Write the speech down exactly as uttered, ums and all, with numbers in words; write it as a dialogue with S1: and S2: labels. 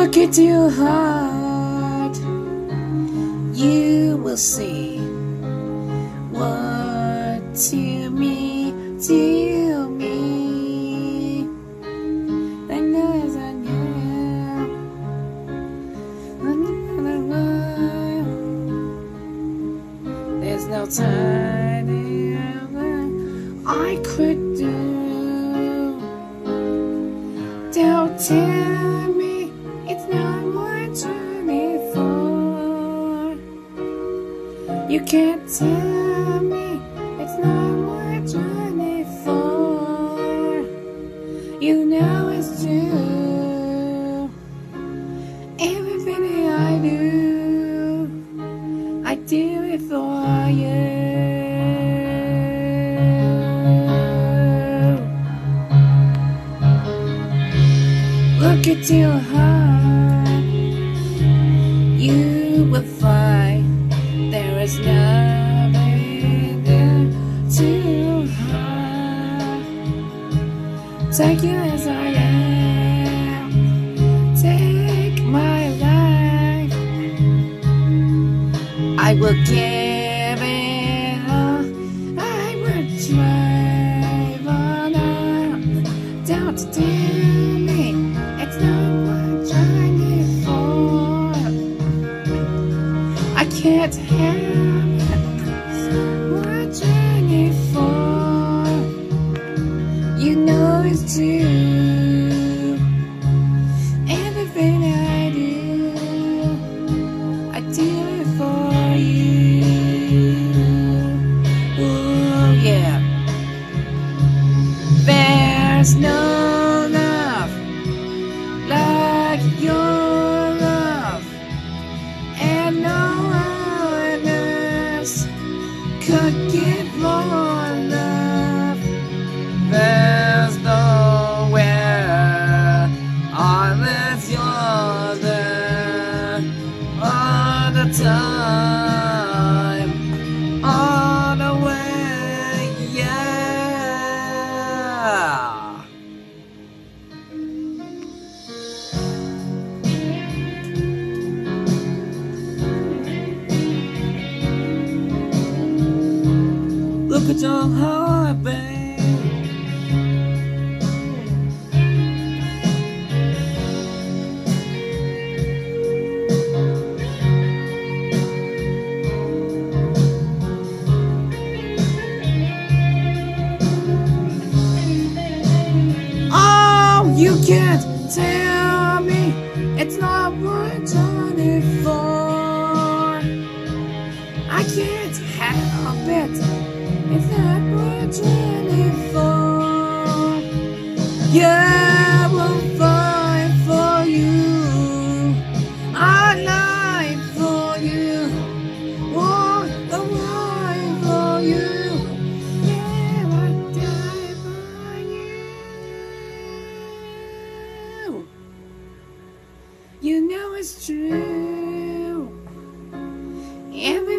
S1: Look into your heart, you will see what to me, to me. That knows I know. There's no time I could do. Don't tell me it's not what you're made for. You can't tell me it's not what you're made for. You know it's true. Everything that I do, I do it for you. Look into your heart, you will find there is nothing there to hide. Take you as I am, take my life. I will give it all, I will drive on up. Don't do me, it's not what I need for. I can't help what I need for. You know it's true. Everything I do, I do it for you. Oh yeah. There's no love like your love, and no one else could give more love. There's nowhere unless you're there all the time, all the way, yeah. Look at your heart, babe. Oh, you can't tell me it's not what I'm it for. I can't help it. It's not what you're made for. Yeah, we'll fight for you. I'll lie for you. Walk the line for you. Yeah, I'll die for you. You know it's true. Every